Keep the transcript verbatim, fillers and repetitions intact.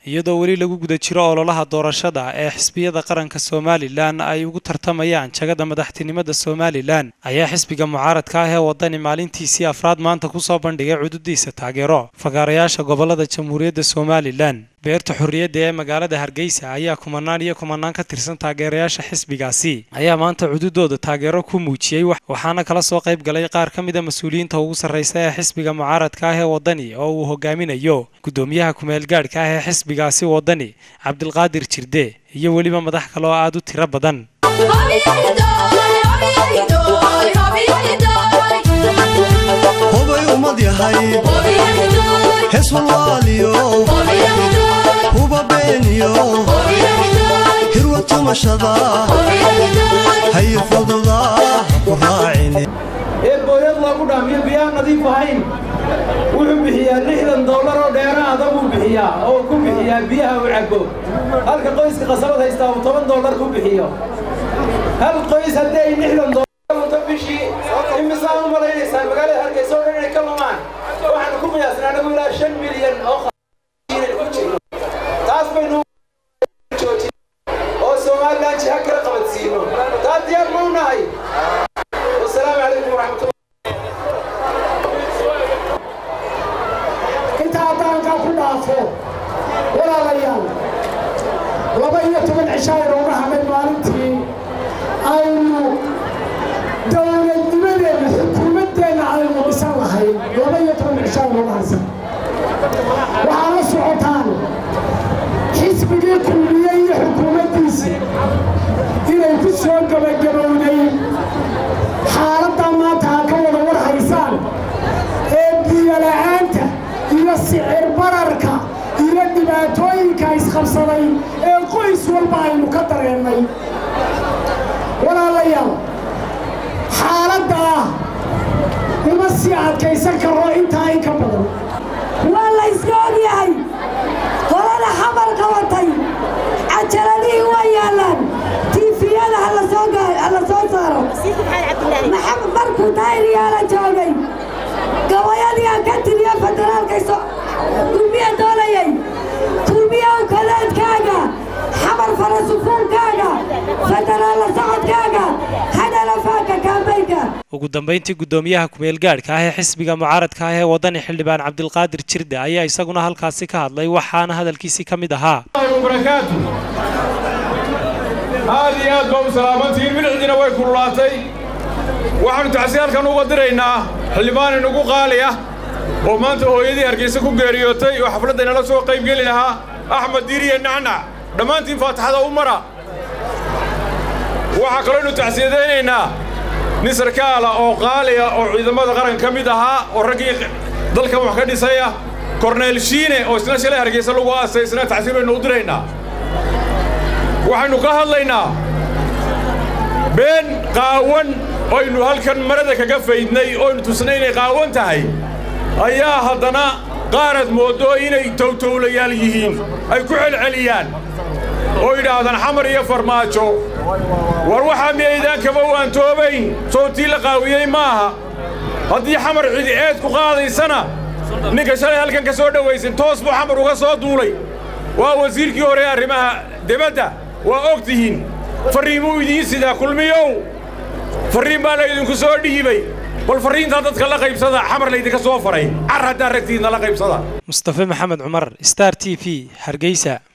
iyadoo weli lagu guda jiro ololaha doorashada ee xisbiyada qaranka Somaliland ay ugu tartamayaan jagada madaxtinimada Somaliland ayaa xisbiga mucaaradka ah ee wadani maalintiisii afraad maanta ku soo bandhigay cududiisa taageero fagaarayaasha gobolada Jamhuuriyadda Somaliland. beerta xurriyadda ee magaalada Hargeysa ayaa kumanaan iyo kumanaan ka tirsan taageerayaasha xisbigaasi ayaa maanta cududooda taageero ku muujiyay waxaana kala soo qayb galay qaar ka mid ah mas'uuliyiinta ugu sarreeya ee xisbiga mucaaradka ah ee wadani oo uu hogaaminayo gudoomiyaha kumeel gaadhka ah ee xisbigaasi wadani Cabdilqaadir Jirde iyo waliba madax kale oo aad u tiro badan. هي فضلا وراعيني البويض لا كنا من بيان نظيف هين وبحيا لحدا دولار وديرا هذا وبحيا أو كوبحيا بيها وعقو هل كقيس قصبت هيستوى ثمانية دولار كوبحيا هل قيس هدي لحدا دولار وتبشي إمسام ولا يسال مقال هالكيسون اللي كمان واحد كوب ياسنا نقول لا شن مليون أو خمسين تاسبينو Somaliland هكذا قبل سينو تاديار موناي والسلام عليكم ورحمة الله. كنت أعطاك كل عفو ولا غيان وبيت من عشاير ورحمة مالتي أنه دولة دولة حكومتنا على المصالحين وبيت من عشاير ورحمة وعلى صعوتان حسب كلية حكومتيسي إلى كسر قبل جروني حالة ما تاكل ورحيسان إبدي لعنت إلى السعر بررك إلى الدباتوين كايس خمسين القيس والباين مكتر يمي ولا ليال حالة ومسيعات كيسك الرؤين تاين كبدو والله يسقوني هاي قولنا حمر قوتي عجلني ويالان تيفيانا على سوق على سوق صاروا محمد بركو دايري على جوجي قواياني أكنت لي فدرال كيسو كلبيا دولي كلبيا وكلات كاجا حمر فرسفون كاجا فدرال صعد كاجا هذا لفاكا كامبيكا ugu dambeyntii gudoomiyaha kumeel gaadhka ah ee xisbiga mucaaradka ah ee wadani xildhibaan Cabdilqaadir Jirde ayaa isaguna halkaasi ka hadlay waxaana hadalkiisi kamid ahaa aad iyo aad baa salaamantiin milcidina way kululaatay waxaanu tacsiirkan uga diraynaa xildhibaan inagu qaali ah oo maanta hooyadii Hargeysa ku geeriyootay oo xafladda la soo qayb gali lahaa Axmed Diiriye Nacnac dhamaantiin faataxada u mara waxa kale inuu tacsiideynaa nisar kaala oo qaali ah oo ciidamada qaran ka mid ahaa oo ragii dalka wax ka dhisaya Cornel Shiine oo isna shalay Hargeysa lagu aasay isna tacsiiraynu u diraynaa waxaanu ka hadlaynaa been qaawan oo aynu halkan marada kaga faydnay oo aynu tusnay inay qaawan tahay ayaa haddana qaarad moodo inay towtowlayaal yihiin ay ku celceliyaan oo yidhaahdaan xamar iyo farmaajo war waxa miyaydaan kaba waan toobayn sootii la qaawiyey maaha haddii xamar cidi eed ku qaadaysana ninka shalay halkan ka soo dhawaysan toos buu xamar uga soo duulay waa wasiirkii hore arrimaha dibadda waa ogtihiin fariimuu idiin sidaa kulmiyow fariin baa laydinku soo dhiibay bal fariinta dadka la qaybsada xamar laydinka soo faray car haddaa ragtiidna la qaybsada Mustafa Maxamed Cumar Star T V Hargeysa.